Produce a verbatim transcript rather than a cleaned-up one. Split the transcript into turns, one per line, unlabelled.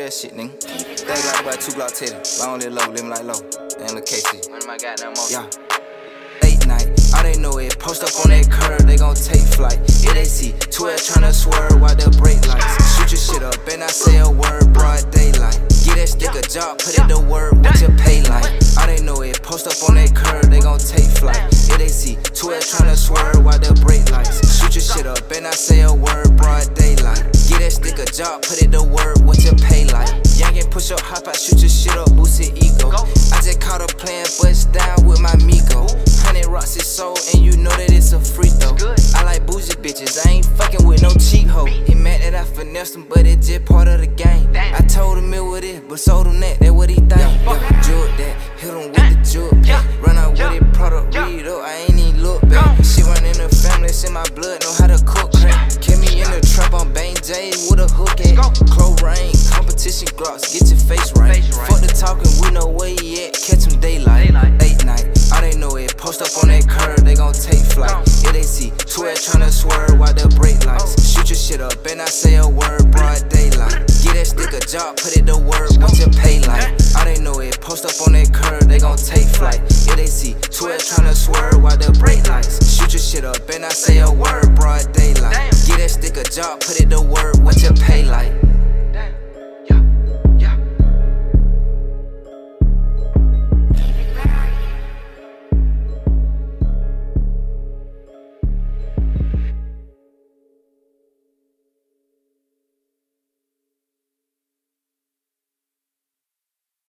that shit, nigga. They got about two block teddy. I don't live low, living like low. And look K C. One of my goddamn most. Yeah. Late night, all they know is post up on that curb, they gon' take flight. Yeah, they see twelve tryna swerve while the brake lights. Shoot your shit up and I say a word, broad daylight. Get that stick a job, put it to work, what's your pay like? All they know is post up on that curb, they gon' take flight. Yeah, they see twelve tryna swerve while the brake lights. Shoot your shit up and I say a word, broad daylight. Get that stick a job, put it to work, what's your pay like? Youngin' push up, hop out, shoot your shit up, boost your ego. I just caught her playing bust down with my Migo. Hundred rocks is sold and you know that it's a free throw. I like bougie bitches, I ain't fucking with no cheap hoe. He mad that I finessed him, but it's just part of the game. I told him it was this, but sold him that, that what he think. Yeah, jewel that, hit him with the jewel pack. Run out with it, product, read up, I ain't even look back. Shit run in the family, it's in my blood, know how to cook crack. Kill me in the trap, I'm Bang J with a hook at. Close rain, competition glocks, get your face right. Fuck the talking, we know where he at, catch him daylight. Late night, all they know is post up on that curb, they gon' take flight. Yeah, they see twelve tryna swerve while the brake lights. Shoot your shit up and I say a word, broad daylight. Get that stick a job, put it to work, what's your pay like? All they know is post up on that curb, they gon' take flight. Yeah, they see twelve tryna swerve while the brake lights. Shoot your shit up and I say a word, broad daylight. Get that stick a job, put it to work, what's your pay like?